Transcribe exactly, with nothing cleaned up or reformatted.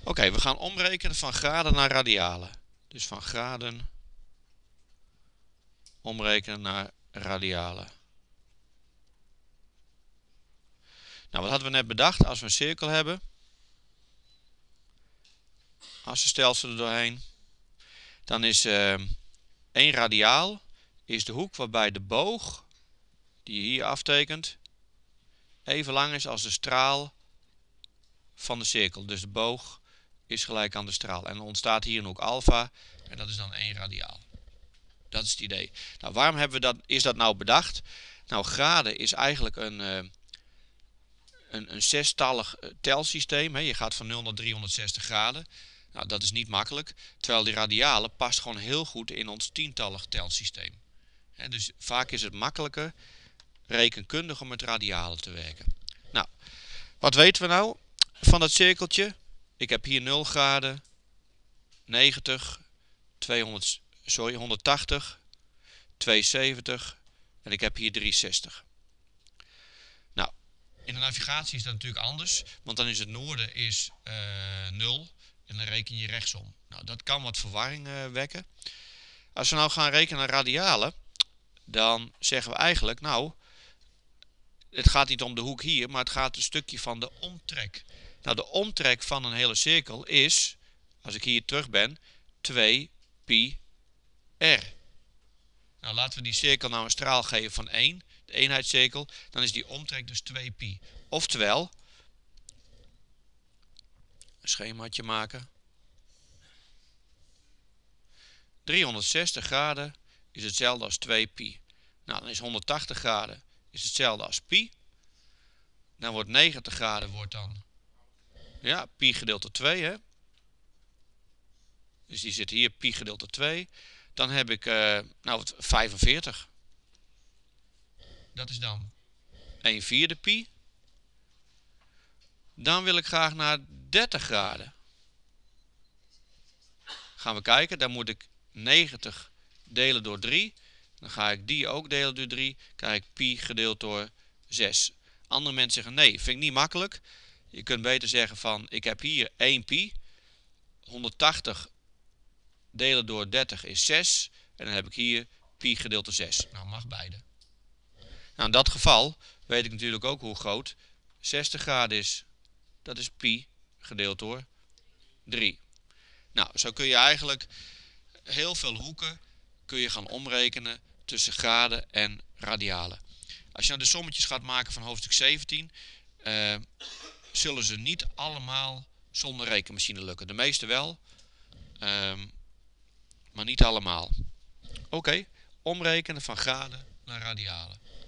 Oké, okay, we gaan omrekenen van graden naar radialen. Dus van graden omrekenen naar radialen. Nou, wat hadden we net bedacht? Als we een cirkel hebben, assenstelsel er doorheen, dan is uh, één radiaal is de hoek waarbij de boog, die je hier aftekent, even lang is als de straal van de cirkel. Dus de boog is gelijk aan de straal. En er ontstaat hier een hoek alfa en dat is dan één radiaal. Dat is het idee. Nou, waarom hebben we dat, is dat nou bedacht? Nou, graden is eigenlijk een, uh, een, een zestallig telsysteem. Hè. Je gaat van nul naar driehonderdzestig graden. Nou, dat is niet makkelijk. Terwijl die radiale past gewoon heel goed in ons tientallig telsysteem. Hè, dus vaak is het makkelijker rekenkundig om met radialen te werken. Nou, wat weten we nou van dat cirkeltje? Ik heb hier nul graden, negentig, tweehonderd, sorry, honderdtachtig, tweehonderdzeventig en ik heb hier driehonderdzestig. Nou, in de navigatie is dat natuurlijk anders, want dan is het noorden is uh, nul en dan reken je rechtsom. Nou, dat kan wat verwarring uh, wekken. Als we nou gaan rekenen naar radialen, dan zeggen we eigenlijk, nou, het gaat niet om de hoek hier, maar het gaat een stukje van de omtrek. Nou, de omtrek van een hele cirkel is, als ik hier terug ben, twee pi r. Nou, laten we die cirkel nou een straal geven van één, de eenheidscirkel, dan is die omtrek dus twee pi. Oftewel, een schemaatje maken. driehonderdzestig graden is hetzelfde als twee pi. Nou, dan is honderdtachtig graden is hetzelfde als pi. Dan wordt negentig graden wordt dan, ja, pi gedeeld door twee, hè. Dus die zit hier, pi gedeeld door twee. Dan heb ik, uh, nou, vijfenveertig. Dat is dan een vierde pi. Dan wil ik graag naar dertig graden. Gaan we kijken, dan moet ik negentig delen door drie. Dan ga ik die ook delen door drie. Krijg ik pi gedeeld door zes. Andere mensen zeggen nee, vind ik niet makkelijk. Je kunt beter zeggen van, ik heb hier één pi. honderdtachtig delen door dertig is zes. En dan heb ik hier pi gedeeld door zes. Nou, mag beide. Nou, in dat geval weet ik natuurlijk ook hoe groot zestig graden is. Dat is pi gedeeld door drie. Nou, zo kun je eigenlijk heel veel hoeken kun je gaan omrekenen tussen graden en radialen. Als je nou de sommetjes gaat maken van hoofdstuk zeventien, uh, zullen ze niet allemaal zonder rekenmachine lukken. De meeste wel, uh, maar niet allemaal. Oké, okay, omrekenen van graden naar radialen.